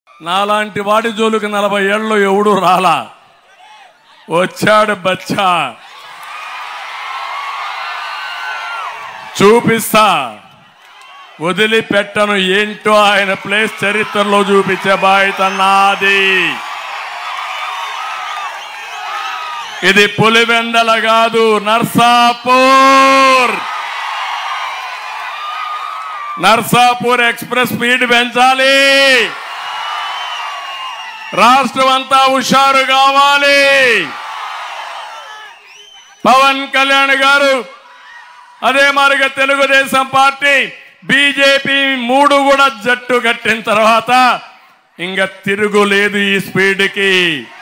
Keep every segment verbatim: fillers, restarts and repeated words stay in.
నాలాంటి వాడి జోలికి నలభై ఏళ్ళు ఎవడు రాలా. వచ్చాడు బచ్చా, చూపిస్తా, వదిలిపెట్టను. ఏంటో ఆయన ప్లేస్ చరిత్రలో చూపించే బాధ్యత నాది. ఇది పులివెందల కాదు, నర్సాపూర్. నర్సాపూర్ ఎక్స్ప్రెస్ స్పీడ్ పెంచాలి. రాష్ట్రం అంతా హుషారు కావాలి. పవన్ కళ్యాణ్ గారు, అదే మాదిరిగా తెలుగుదేశం పార్టీ, బీజేపీ మూడు కూడా జట్టు కట్టిన తర్వాత ఇంకా తిరుగులేదు ఈ స్పీడ్కి.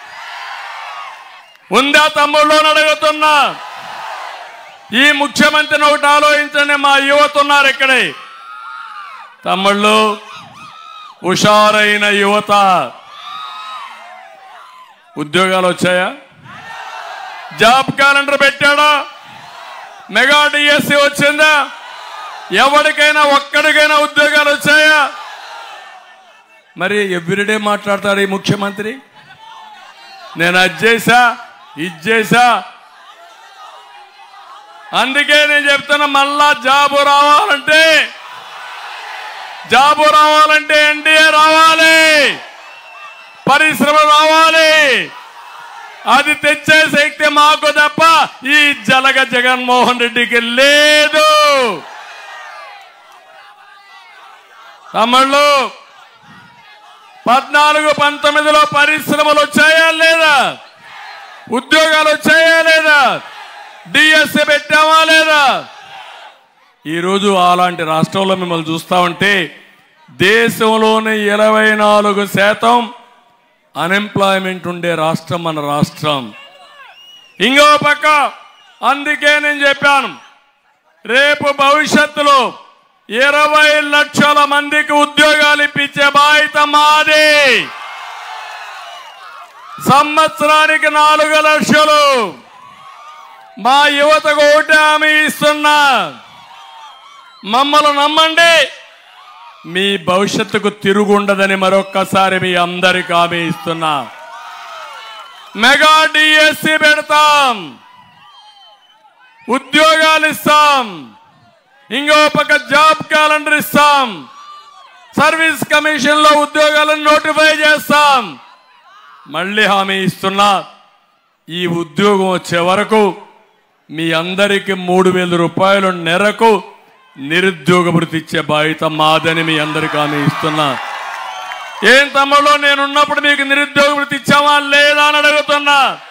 ఉందా తమ్ముళ్ళు అడుగుతున్నా. ఈ ముఖ్యమంత్రిని ఒకటి ఆలోచించండి. మా యువత ఉన్నారు ఇక్కడే. తమ్ముళ్ళు, హుషారైన యువత. ఉద్యోగాలు వచ్చాయా? జాబ్ క్యాలెండర్ పెట్టాడా? మెగా డిఎస్సి వచ్చిందా? ఎవరికైనా ఒక్కడికైనా ఉద్యోగాలు వచ్చాయా? మరి ఎవ్రీడే మాట్లాడతాడు ఈ ముఖ్యమంత్రి. నేను అది చేశా, ఇది చేశా. అందుకే నేను చెప్తున్నా, మళ్ళా జాబు రావాలంటే జాబు రావాలంటే ఎన్డీఏ రావాలి, పరిశ్రమ రావాలి. అది తెచ్చే శక్తి మాకు తప్ప ఈ జలగ జగన్మోహన్ రెడ్డికి లేదు. తమ్ముళ్ళు, పద్నాలుగు పంతొమ్మిదిలో పరిశ్రమలు వచ్చాయా లేదా? ఉద్యోగాలు వచ్చాయా లేదా? డిఎస్సి పెట్టామా లేదా? ఈరోజు అలాంటి రాష్ట్రంలో మిమ్మల్ని చూస్తా ఉంటే దేశంలోని ఇరవై నాలుగు శాతం అన్ఎంప్లాయ్మెంట్ ఉండే రాష్ట్రం మన రాష్ట్రం. ఇంకో పక్క, అందుకే నేను చెప్పాను, రేపు భవిష్యత్తులో ఇరవై లక్షల మందికి ఉద్యోగాలు ఇప్పించే బాధ్యత మాది. సంవత్సరానికి నాలుగు లక్షలు. మా యువతకు ఒకటి హామీ ఇస్తున్నా, మమ్మల్ని నమ్మండి, మీ భవిష్యత్తుకు తిరుగుండదని మరొక్కసారి మీ అందరికి హామీ ఇస్తున్నా. మెగా డిఎస్సి పెడతాం, ఉద్యోగాలు ఇస్తాం, ఇంకో పక్క జాబ్ క్యాలెండర్ ఇస్తాం, సర్వీస్ కమిషన్ లో ఉద్యోగాలను నోటిఫై చేస్తాం. మళ్ళీ హామీ ఇస్తున్నా, ఈ ఉద్యోగం వచ్చే వరకు మీ అందరికి మూడు వేల రూపాయలు నెలకు నిరుద్యోగ భృతి ఇచ్చే బాధ్యత మాదని మీ అందరికి హామీ ఇస్తున్నా. ఏం తమ్ముళ్ళు, నేనున్నప్పుడు మీకు నిరుద్యోగ భృతి ఇచ్చామా లేదా అని అడుగుతున్నా.